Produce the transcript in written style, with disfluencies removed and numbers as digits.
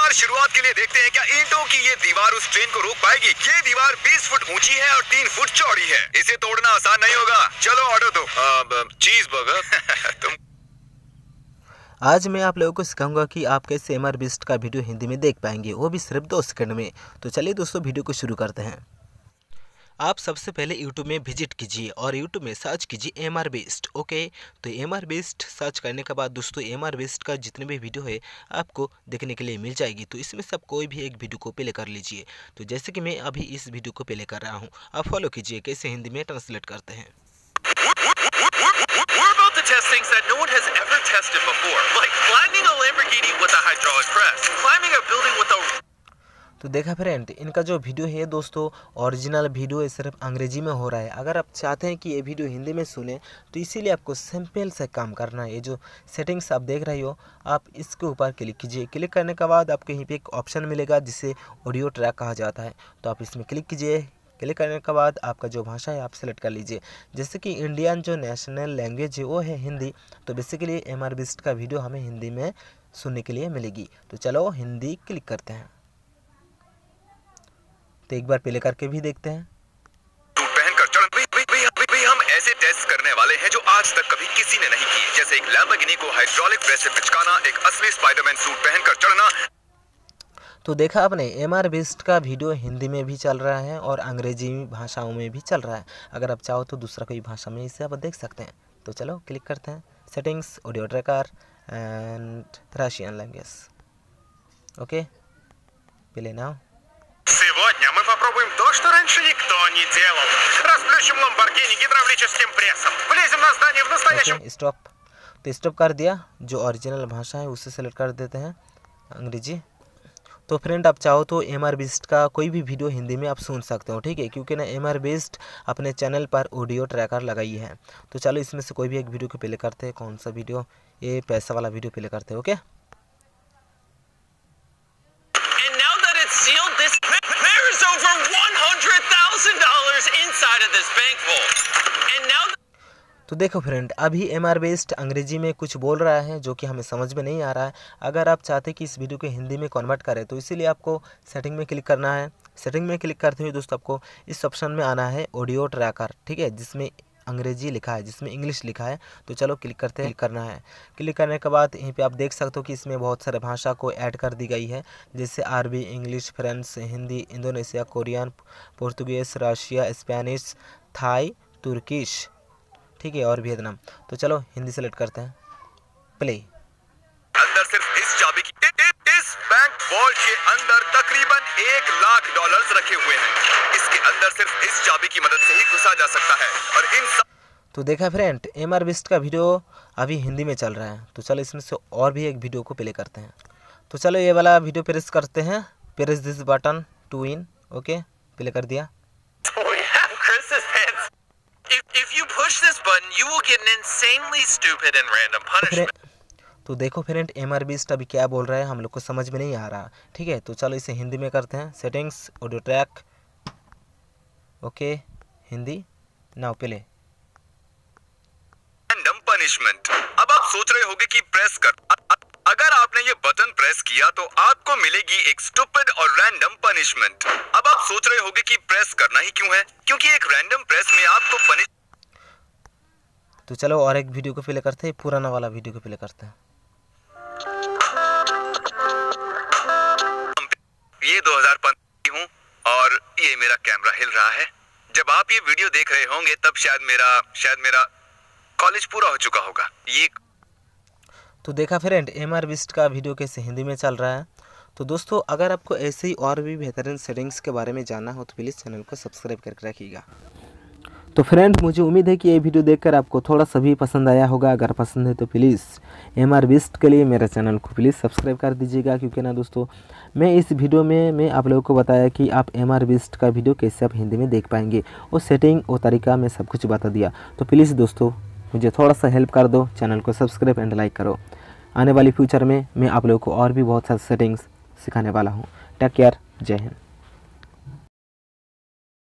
यार शुरुआत के लिए देखते हैं क्या ईंटों की ये दीवार उस ट्रेन को रोक पाएगी। ये दीवार 20 फुट ऊंची है और 3 फुट चौड़ी है। इसे तोड़ना आसान नहीं होगा। चलो ऑर्डर दो। चीज बर्गर। तुम आज मैं आप लोगों को सिखाऊंगा कि आप कैसे MR Beast का वीडियो हिंदी में देख पाएंगे, वो भी सिर्फ 2 सेकंड में। तो चलिए दोस्तों वीडियो को शुरू करते हैं। आप सबसे पहले YouTube में विजिट कीजिए और YouTube में सर्च कीजिए MR Beast। ओके, तो MR Beast सर्च करने के बाद दोस्तों MR Beast का जितने भी वीडियो है आपको देखने के लिए मिल जाएगी। तो इसमें सब कोई भी एक वीडियो को प्ले कर लीजिए। तो जैसे कि मैं अभी इस वीडियो को प्ले कर रहा हूँ, आप फॉलो कीजिए कैसे हिंदी में ट्रांसलेट करते हैं। We're about to test things that no one has ever tested before, like flattening a Lamborghini with a hydraulic press, climbing a building with a तो देखा फ्रेंड, इनका जो वीडियो है दोस्तों ओरिजिनल वीडियो है, सिर्फ अंग्रेजी में हो रहा है। अगर आप चाहते हैं कि ये वीडियो हिंदी में सुने तो इसीलिए आपको सिंपल से काम करना है। ये जो सेटिंग्स आप देख रहे हो, आप इसके ऊपर क्लिक कीजिए। क्लिक करने के बाद आपको यहीं पे एक ऑप्शन मिलेगा जिसे ऑडियो ट्रैक कहा जाता है। तो आप इसमें क्लिक कीजिए। क्लिक करने के बाद आपका जो भाषा है आप सेलेक्ट कर लीजिए। जैसे कि इंडियन जो नेशनल लैंग्वेज है वो है हिंदी, तो बेसिकली MR Beast का वीडियो हमें हिंदी में सुनने के लिए मिलेगी। तो चलो हिंदी क्लिक करते हैं। तो एक बार प्ले करके भी देखते हैं। पहनकर चढ़ हम ऐसे टेस्ट करने वाले हैं जो आज तक कभी किसी ने नहीं किए, जैसे एक लैम्बोर्गिनी को हाइड्रोलिक प्रेस से पिचकाना, एक असली स्पाइडरमैन सूट पहनकर चढ़ना। तो देखा आपने, MR Beast का वीडियो हिंदी में भी चल रहा है और अंग्रेजी भाषाओं में भी चल रहा है। अगर आप चाहो तो दूसरा कोई भाषा में इसे आप देख सकते हैं। तो चलो क्लिक करते हैं, settings, audio tracker and Russian language. Okay, play now. Сегодня мы попробуем то, что раньше никто не делал. Расплющим Lamborghini гидравлическим прессом. Влезем на здание в настоящем. Stop. तो स्टॉप कर दिया। जो ओरिजिनल भाषा है उसे सेलेक्ट कर देते हैं, अंग्रेजी। तो फ्रेंड आप चाहो तो MR Beast का कोई भी वीडियो हिंदी में आप सुन सकते हो, ठीक है, क्योंकि ना MR Beast अपने चैनल पर ऑडियो ट्रैकर लगाई है। तो चलो इसमें से कोई भी एक वीडियो को प्ले करते हैं। कौन सा वीडियो? ये पैसा वाला वीडियो प्ले करते हैं। Okay, Sealed this. There is over $100,000 inside of this bank vault. And now तो देखो फ्रेंड, अभी MR Beast अंग्रेजी में कुछ बोल रहा है जो कि हमें समझ में नहीं आ रहा है। अगर आप चाहते कि इस वीडियो को हिंदी में कन्वर्ट करें तो इसीलिए आपको सेटिंग में क्लिक करना है। सेटिंग में क्लिक करते हुए दोस्तों आपको इस ऑप्शन में आना है ऑडियो ट्रैकर, ठीक है, जिसमें अंग्रेजी लिखा है, जिसमें इंग्लिश लिखा है। तो चलो क्लिक करते हैं। क्लिक करना है। क्लिक करने के बाद यहीं पे आप देख सकते हो कि इसमें बहुत सारे भाषा को ऐड कर दी गई है, जैसे अरबी, English, French, Hindi, Indonesia, Korean, Portuguese, Russia, Spanish, Thai, Turkish, ठीक है, और वियतनाम। तो चलो हिंदी सेलेक्ट करते हैं, प्ले। अंदर सिर्फ इस चाबी की इस बैंक वॉल्ट के अंदर तकरीबन $1 लाख रखे हुए हैं। इसके अंदर सिर्फ इस चाबी की मदद से ही घुसा जा सकता है। और इन तो देखा फ्रेंड, MR Beast का वीडियो अभी हिंदी में चल रहा है। तो चलो इसमें से और भी एक वीडियो को प्ले करते हैं। तो चलो ये वाला वीडियो प्रेस करते हैं, press this button to win. Okay, play कर दिया। If you push this button, you will get an insanely stupid and random punishment. तो देखो फ्रेंड, MR Beast अभी क्या बोल रहा है हम लोग को समझ में नहीं आ रहा, ठीक है। तो चलो इसे हिंदी में करते हैं। Settings, audio track, okay, Hindi, now play. Random punishment. अब आप सोच रहे होंगे कि प्रेस कर, अगर आपने ये बटन प्रेस किया तो आपको मिलेगी एक स्टूपिड और रैंडम पनिशमेंट। अब आप सोच रहे होंगे कि प्रेस करना ही क्यों है, क्योंकि एक रैंडम प्रेस में आपको पनिश। तो चलो और एक वीडियो को प्ले करते हैं, पुराना वाला वीडियो को प्ले करते हैं। ये 2015 हूँ और ये मेरा कैमरा हिल रहा है। जब आप ये वीडियो देख रहे होंगे तब शायद मेरा कॉलेज पूरा हो चुका होगा। ये तो देखा फ्रेंड, MR Beast का वीडियो कैसे हिंदी में चल रहा है। तो दोस्तों अगर आपको ऐसे ही और भी बेहतरीन सेटिंग्स के बारे में जानना हो तो प्लीज़ चैनल को सब्सक्राइब करके रखिएगा। तो फ्रेंड मुझे उम्मीद है कि ये वीडियो देखकर आपको थोड़ा सा भी पसंद आया होगा। अगर पसंद है तो प्लीज़ MR Beast के लिए मेरे चैनल को प्लीज़ सब्सक्राइब कर दीजिएगा, क्योंकि ना दोस्तों मैं इस वीडियो में मैं आप लोगों को बताया कि आप MR Beast का वीडियो कैसे आप हिंदी में देख पाएंगे, वो सेटिंग, वो तरीका मैं सब कुछ बता दिया। तो प्लीज़ दोस्तों मुझे थोड़ा सा हेल्प कर दो, चैनल को सब्सक्राइब एंड लाइक करो। आने वाली फ्यूचर में मैं आप लोगों को और भी बहुत सारे सेटिंग्स सिखाने वाला हूँ। टेक केयर, जय हिंद।